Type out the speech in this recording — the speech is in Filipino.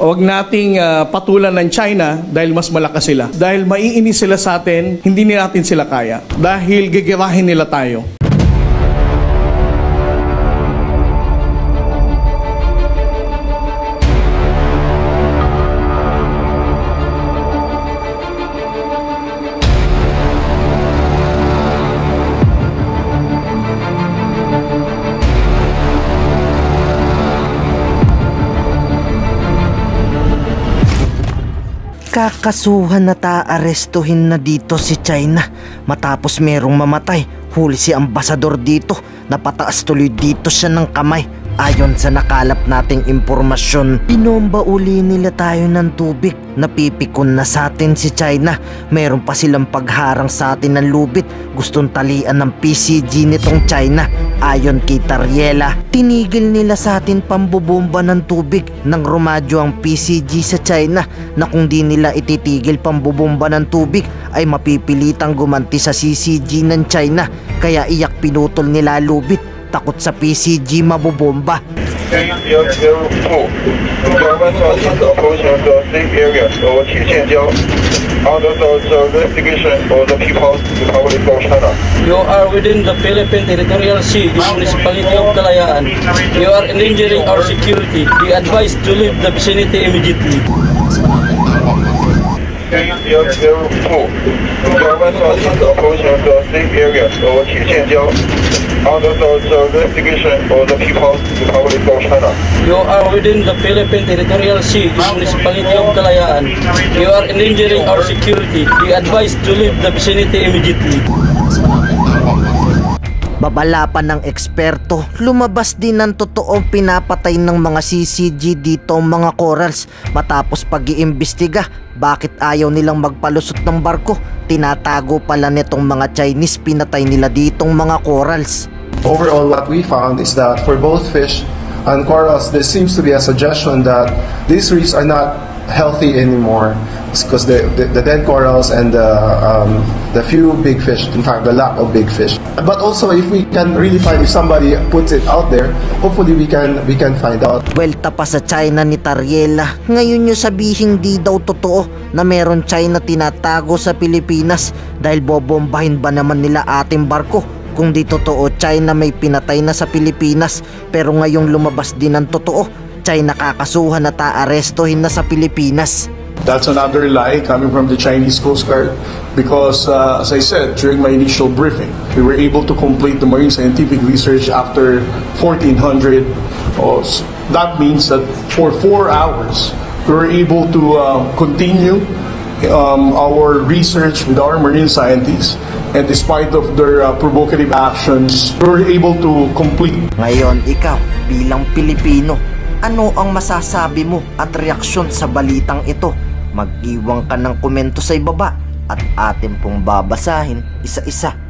Huwag nating patulan ng China dahil mas malakas sila. Dahil maiinis sila sa atin, hindi natin sila kaya. Dahil gigirahin nila tayo. Kakasuhan na arestuhin na dito si China matapos merong mamatay. Huli si ambasador dito, napataas tuloy dito siya ng kamay. Ayon sa nakalap nating impormasyon, pinomba uli nila tayo ng tubig. Napipikon na sa atin si China. Meron pa silang pagharang sa atin ng lubid. Gustong talian ng PCG nitong China. Ayon kay Tariela, tinigil nila sa atin pambubomba ng tubig nang rumadyo ang PCG sa China na kung di nila ititigil pambubomba ng tubig ay mapipilitang gumanti sa CCG ng China. Kaya iyak pinutol nila lubid. Takot sa PCG mabobomba. You are within the Philippine Territorial Sea, the Municipality of Kalayaan. You are endangering our security. We advise to leave the vicinity immediately. You are within the Philippine Territorial Sea, the Municipality of Kalayaan. You are endangering our security. We advise to leave the vicinity immediately. Babala pa ng eksperto, lumabas din ng totoong pinapatay ng mga CCG dito ang mga corals. Matapos pag-iimbestiga, bakit ayaw nilang magpalusot ng barko? Tinatago pala nitong mga Chinese pinatay nila ditong mga corals. Overall, what we found is that for both fish and corals, there seems to be a suggestion that these reefs are not healthy anymore. It's because the dead corals and the few big fish, in fact, the lack of big fish. But also, if we can really find, if somebody puts it out there, hopefully we can find out. Welta pa sa China ni Tariela. Ngayon nyo sabihin di daw totoo na meron China tinatago sa Pilipinas dahil bobombahin ba naman nila ating barko? Kung di totoo, China may pinatay na sa Pilipinas, pero ngayong lumabas din ng totoo, China kakasuhan na arestuhin na sa Pilipinas. That's another lie coming from the Chinese Coast Guard because, as I said during my initial briefing, we were able to complete the marine scientific research after 1400. That means that for 4 hours, we were able to continue our research with our marine scientists, and despite of their provocative actions, we were able to complete. Ngayon, ikaw bilang Pilipino, ano ang masasabi mo at reaksyon sa balitang ito? Mag-iwan ka ng komento sa ibaba at atin pong babasahin isa-isa.